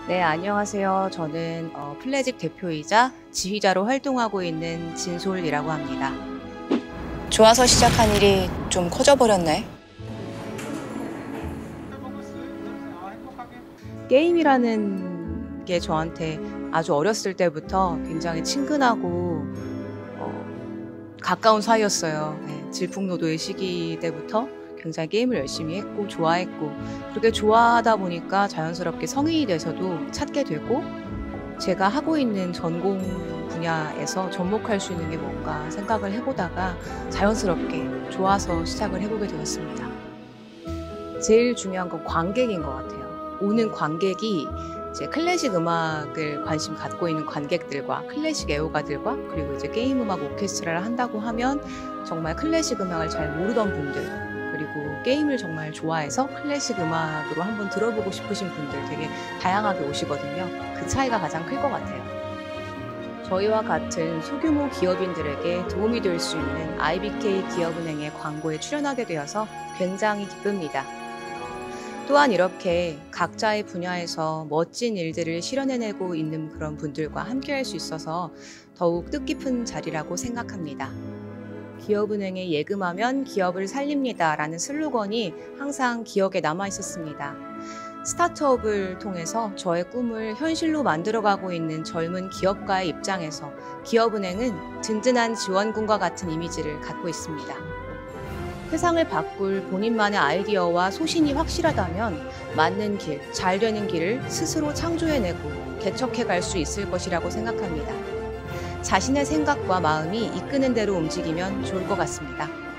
네, 안녕하세요. 저는 플래직 대표이자 지휘자로 활동하고 있는 진솔이라고 합니다. 좋아서 시작한 일이 좀 커져버렸네. 게임이라는 게 저한테 아주 어렸을 때부터 굉장히 친근하고 가까운 사이였어요. 네, 질풍노도의 시기 때부터 굉장히 게임을 열심히 했고 좋아했고, 그렇게 좋아하다 보니까 자연스럽게 성인이 돼서도 찾게 되고, 제가 하고 있는 전공 분야에서 접목할 수 있는 게 뭔가 생각을 해보다가 자연스럽게 좋아서 시작을 해보게 되었습니다. 제일 중요한 건 관객인 것 같아요. 오는 관객이 이제 클래식 음악을 관심 갖고 있는 관객들과 클래식 애호가들과, 그리고 이제 게임 음악 오케스트라를 한다고 하면 정말 클래식 음악을 잘 모르던 분들, 그리고 게임을 정말 좋아해서 클래식 음악으로 한번 들어보고 싶으신 분들 되게 다양하게 오시거든요. 그 차이가 가장 클 것 같아요. 저희와 같은 소규모 기업인들에게 도움이 될 수 있는 IBK 기업은행의 광고에 출연하게 되어서 굉장히 기쁩니다. 또한 이렇게 각자의 분야에서 멋진 일들을 실현해내고 있는 그런 분들과 함께할 수 있어서 더욱 뜻깊은 자리라고 생각합니다. 기업은행에 예금하면 기업을 살립니다 라는 슬로건이 항상 기억에 남아 있었습니다. 스타트업을 통해서 저의 꿈을 현실로 만들어가고 있는 젊은 기업가의 입장에서 기업은행은 든든한 지원군과 같은 이미지를 갖고 있습니다. 세상을 바꿀 본인만의 아이디어와 소신이 확실하다면 맞는 길, 잘 되는 길을 스스로 창조해내고 개척해 갈 수 있을 것이라고 생각합니다. 자신의 생각과 마음이 이끄는 대로 움직이면 좋을 것 같습니다.